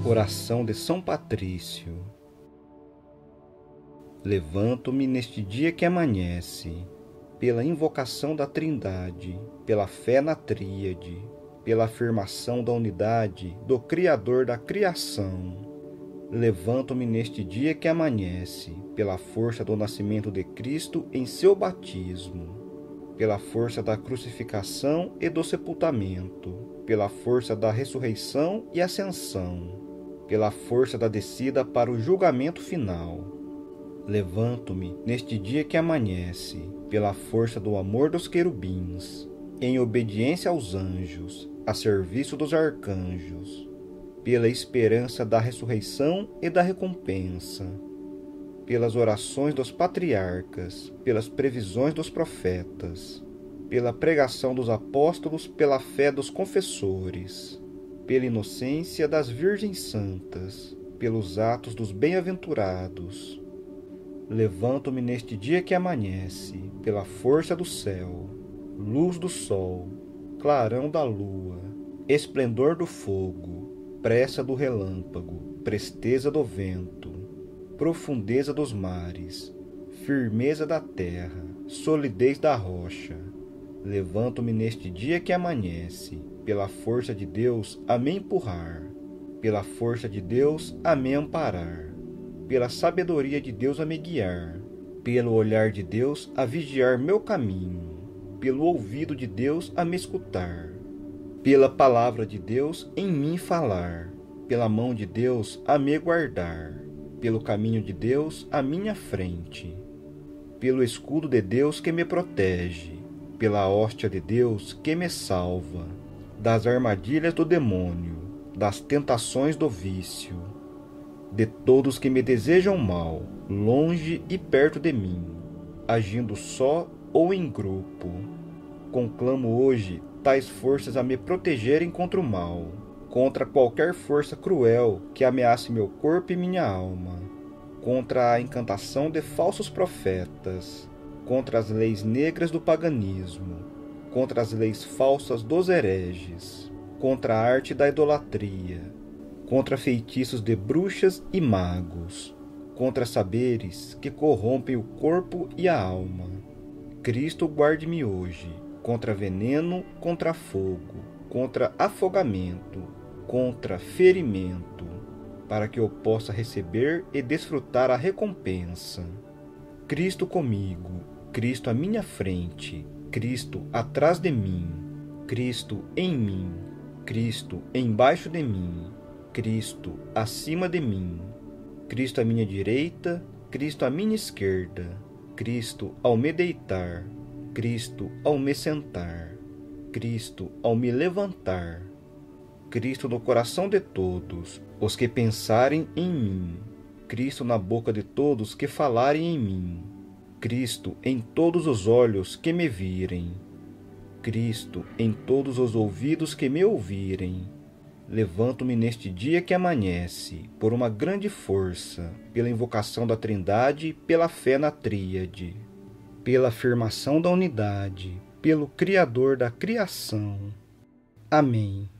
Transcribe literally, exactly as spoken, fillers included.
Oração de São Patrício. Levanto-me neste dia que amanhece, pela invocação da Trindade, pela fé na Tríade, pela afirmação da unidade do Criador da criação. Levanto-me neste dia que amanhece, pela força do nascimento de Cristo em seu batismo, pela força da crucificação e do sepultamento, pela força da ressurreição e ascensão, pela força da descida para o julgamento final. Levanto-me neste dia que amanhece, pela força do amor dos querubins, em obediência aos anjos, a serviço dos arcanjos, pela esperança da ressurreição e da recompensa, pelas orações dos patriarcas, pelas previsões dos profetas, pela pregação dos apóstolos, pela fé dos confessores, pela inocência das virgens santas, pelos atos dos bem-aventurados. Levanto-me neste dia que amanhece, pela força do céu, luz do sol, clarão da lua, esplendor do fogo, pressa do relâmpago, presteza do vento, profundeza dos mares, firmeza da terra, solidez da rocha. Levanto-me neste dia que amanhece, pela força de Deus a me empurrar, pela força de Deus a me amparar, pela sabedoria de Deus a me guiar, pelo olhar de Deus a vigiar meu caminho, pelo ouvido de Deus a me escutar, pela palavra de Deus em mim falar, pela mão de Deus a me guardar, pelo caminho de Deus à minha frente, pelo escudo de Deus que me protege, pela hóstia de Deus que me salva, das armadilhas do demônio, das tentações do vício, de todos que me desejam mal, longe e perto de mim, agindo só ou em grupo. Conclamo hoje tais forças a me protegerem contra o mal, contra qualquer força cruel que ameace meu corpo e minha alma, contra a encantação de falsos profetas, contra as leis negras do paganismo, contra as leis falsas dos hereges, contra a arte da idolatria, contra feitiços de bruxas e magos, contra saberes que corrompem o corpo e a alma. Cristo guarde-me hoje contra veneno, contra fogo, contra afogamento, contra ferimento, para que eu possa receber e desfrutar a recompensa. Cristo comigo, Cristo à minha frente, Cristo atrás de mim, Cristo em mim, Cristo embaixo de mim, Cristo acima de mim, Cristo à minha direita, Cristo à minha esquerda, Cristo ao me deitar, Cristo ao me sentar, Cristo ao me levantar, Cristo no coração de todos os que pensarem em mim, Cristo na boca de todos que falarem em mim, Cristo em todos os olhos que me virem, Cristo em todos os ouvidos que me ouvirem. Levanto-me neste dia que amanhece, por uma grande força, pela invocação da Trindade, pela fé na Tríade, pela afirmação da unidade, pelo Criador da criação. Amém.